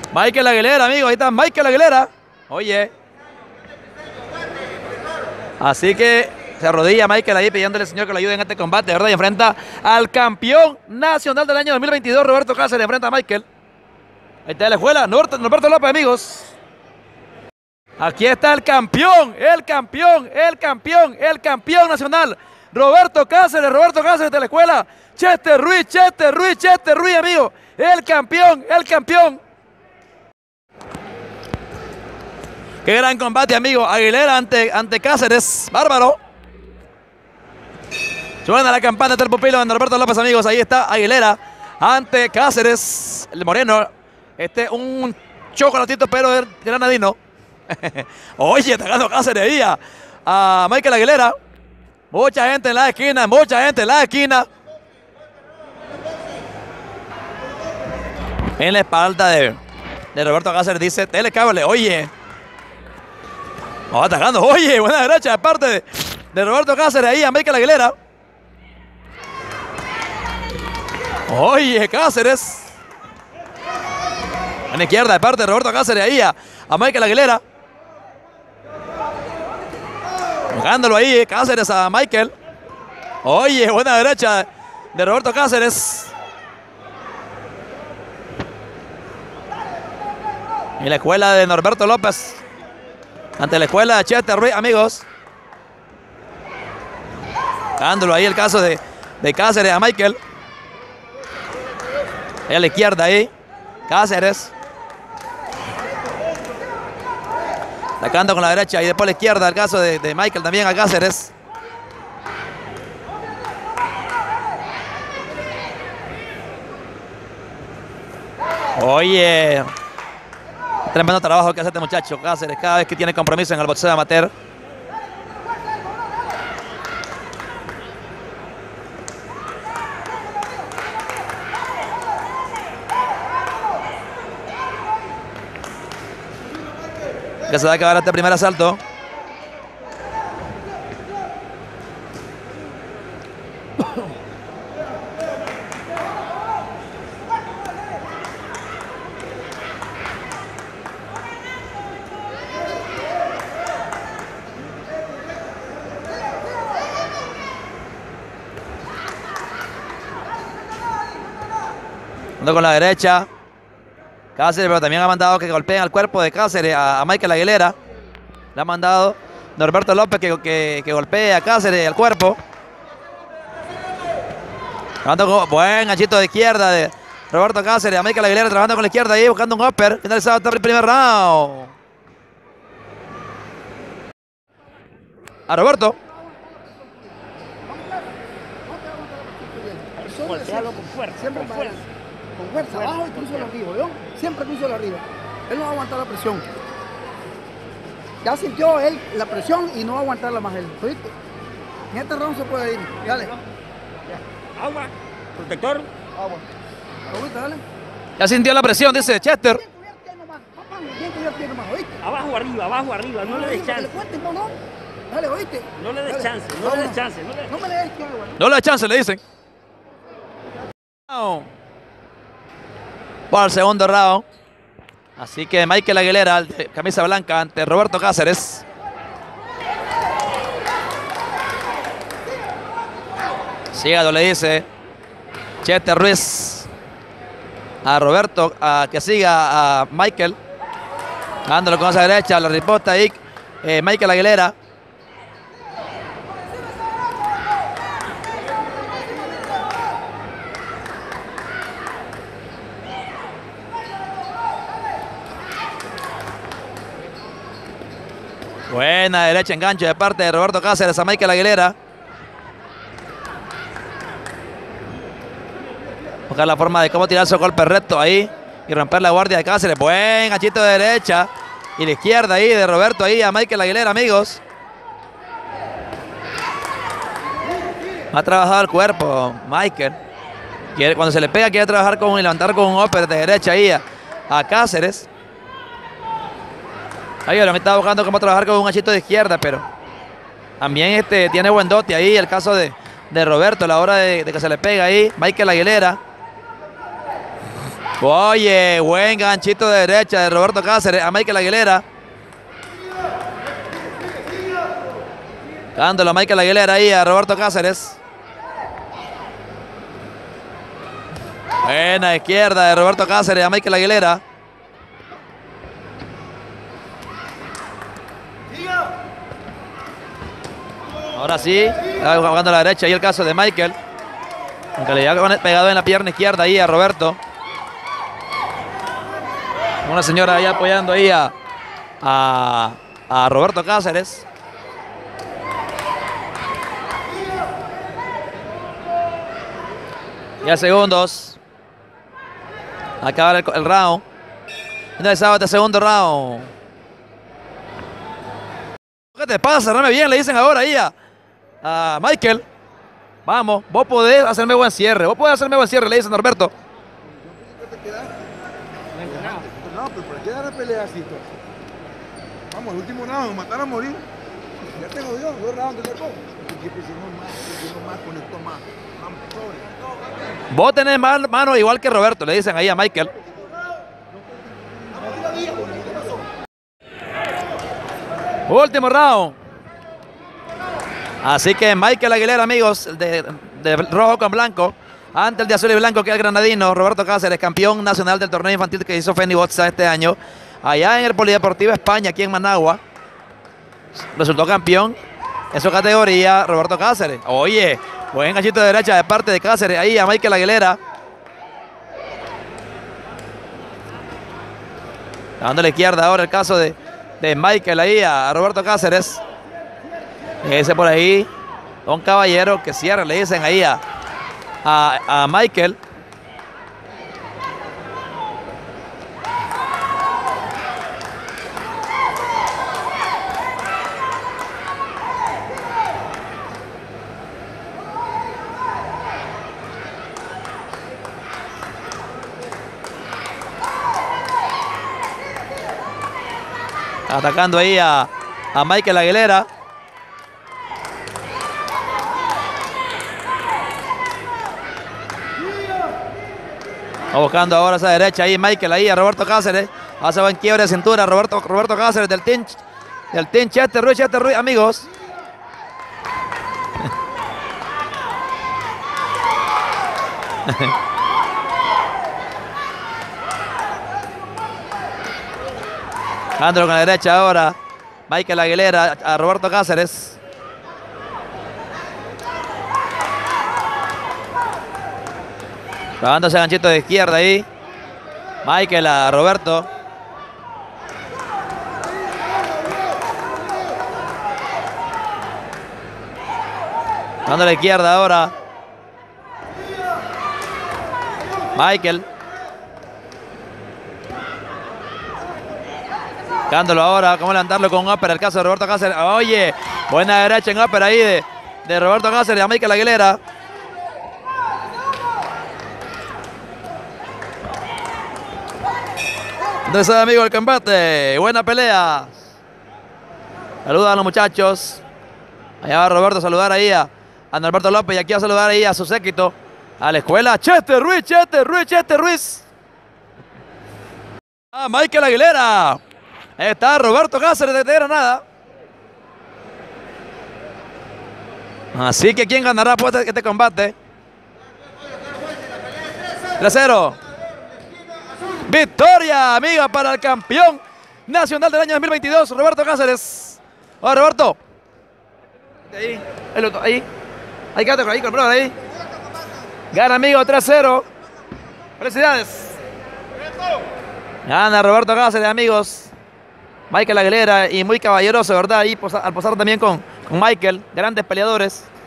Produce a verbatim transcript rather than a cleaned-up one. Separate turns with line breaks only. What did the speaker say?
Michael Aguilera, amigo. Ahí está Michael Aguilera. Oye. Así que se arrodilla Michael ahí pidiéndole al señor que lo ayude en este combate, ¿verdad? Y enfrenta al campeón nacional del año dos mil veintidós, Roberto Cáceres. Enfrenta a Michael. Ahí está la escuela, Norberto López, amigos. Aquí está el campeón, el campeón, el campeón, el campeón nacional. Roberto Cáceres, Roberto Cáceres de la escuela. Chester Ruiz, Chester Ruiz, Chester Ruiz, amigo. El campeón, el campeón. Qué gran combate, amigo. Aguilera ante, ante Cáceres. Bárbaro. Suena la campana del pupilo de Norberto López, amigos. Ahí está Aguilera ante Cáceres. El moreno. Este un chocolatito, pero el granadino. Oye, está ganando Cáceres ahí a, a Michael Aguilera. Mucha gente en la esquina, mucha gente en la esquina. En la espalda de, de Roberto Cáceres dice telecable. Oye. Oh, atacando. Oye, buena derecha de parte de, de Roberto Cáceres ahí a Michael Aguilera. Oye, Cáceres. En la izquierda de parte de Roberto Cáceres ahí a, a Michael Aguilera. Jugándolo ahí, Cáceres a Michael. Oye, buena derecha de Roberto Cáceres. Y la escuela de Norberto López ante la escuela de Chester Ruiz, amigos. Dándolo ahí el caso de, de Cáceres a Michael. Ahí a la izquierda ahí, Cáceres. Sacando con la derecha y después a la izquierda el caso de, de Michael también a Cáceres. Oye, tremendo trabajo que hace este muchacho Cáceres cada vez que tiene compromiso en el boxeo amateur. Que se va a acabar este primer asalto. Ando con la derecha. Cáceres, pero también ha mandado que golpeen al cuerpo de Cáceres a, a Michael Aguilera. Le ha mandado Norberto López que, que, que golpee a Cáceres al cuerpo. Con, buen achito de izquierda de Roberto Cáceres a Michael Aguilera, trabajando con la izquierda ahí, buscando un upper. Finalizado el primer round. A Roberto.
Golpealo con fuerza,
Siempre
con fuerza.
Con fuerza, fuerza abajo y cruzo el arriba, ¿yo? Siempre cruzo el arriba. Él no va a aguantar la presión. Ya sintió él la presión y no va a aguantarla más él. ¿Oíste? En este round se puede ir. Dale.
Agua, protector.
Agua. Ahorita, dale.
Ya sintió la presión, dice Chester.
Bien cubierto nomás, papá, bien cubierto nomás, ¿oíste?
Abajo, arriba, abajo, arriba. No le des chance.
Dale, fuerte, no, no. Dale, ¿oíste?
No le des
Dale.
chance, no le des chance. No le des
No me le des agua.
No le da chance, le dicen. Para el segundo round. Así que Michael Aguilera, de camisa blanca, ante Roberto Cáceres. Sígalo, le dice Chester Ruiz a Roberto, a que siga a Michael. Dándolo con esa derecha, la riposta ahí. Eh, Michael Aguilera. Buena derecha enganche de parte de Roberto Cáceres a Michael Aguilera. Buscar la forma de cómo tirar su golpe recto ahí y romper la guardia de Cáceres. Buen ganchito de derecha y la izquierda ahí de Roberto ahí a Michael Aguilera, amigos. Ha trabajado el cuerpo Michael. Quiere, cuando se le pega quiere trabajar con y levantar con un upper de derecha ahí a, a Cáceres. Ahí ahora me estaba buscando cómo trabajar con un ganchito de izquierda, pero también este, tiene buen dote ahí el caso de, de Roberto a la hora de, de que se le pega ahí Michael Aguilera. Oye, buen ganchito de derecha de Roberto Cáceres a Michael Aguilera. Dándolo a Michael Aguilera ahí a Roberto Cáceres. Buena izquierda de Roberto Cáceres a Michael Aguilera. Ahora sí, está jugando a la derecha ahí el caso de Michael. Aunque le había pegado en la pierna izquierda ahí a Roberto. Una señora ahí apoyando ahí a, a, a Roberto Cáceres. Ya segundos. Acaba el, el round. Finalizado este segundo round. ¿Qué te pasa? Cerrame bien, le dicen ahora ahí a, a Michael. Vamos, vos podés hacerme buen cierre. Vos podés hacerme buen cierre, le dicen a Norberto.
No, pero ¿por qué dar a pelear así? Pues? Vamos, el último round, matar a morir. Ya tengo yo, dos rounds de todo. Que presionó más, presionó más, conectó más. Vamos, sobre.
Vos tenés más mano igual que Roberto, le dicen ahí a Michael. Último round. Así que Michael Aguilera, amigos, de, de rojo con blanco, ante el de azul y blanco, que es el granadino Roberto Cáceres, campeón nacional del torneo infantil que hizo Feni Botza este año, allá en el Polideportivo España, aquí en Managua. Resultó campeón en su categoría Roberto Cáceres. Oye, buen ganchito de derecha de parte de Cáceres ahí a Michael Aguilera. Dando a la izquierda ahora el caso de, de Michael ahí a Roberto Cáceres. Ese por ahí, Don Caballero que cierra, le dicen ahí a, a, a Michael. Atacando ahí a, a Michael Aguilera. Va buscando ahora esa derecha ahí Michael ahí a Roberto Cáceres. Hace buen quiebre de cintura Roberto, Roberto Cáceres del team, del team Chester Ruiz, Chester Ruiz, amigos. Andro con la derecha ahora. Michael Aguilera a Roberto Cáceres. Grabando ese ganchito de izquierda ahí. Michael a Roberto. Dando a la izquierda ahora. Michael. Dándolo ahora, cómo levantarlo con un upper, el caso de Roberto Cáceres. Oye, buena derecha en upper ahí de, de Roberto Cáceres a Michael Aguilera. Entonces, amigo, el combate. Buena pelea. Saluda a los muchachos. Allá va Roberto a saludar ahí a, a Norberto López. Y aquí a saludar ahí a su séquito. A la escuela. Chester Ruiz, Chester Ruiz, Chester Ruiz. A Michael Aguilera. Ahí está Roberto Cáceres de Granada. Así que ¿quién ganará pues este, este combate? tres cero. Victoria, amiga, para el campeón nacional del año dos mil veintidós, Roberto Cáceres. Ahora, Roberto. Ahí, el otro, ahí. Ahí, quédate con ahí, con el brother ahí. Gana, amigo, tres cero. Felicidades. Gana Roberto Cáceres, amigos. Michael Aguilera y muy caballeroso, ¿verdad? Ahí posa, al posar también con, con Michael, grandes peleadores.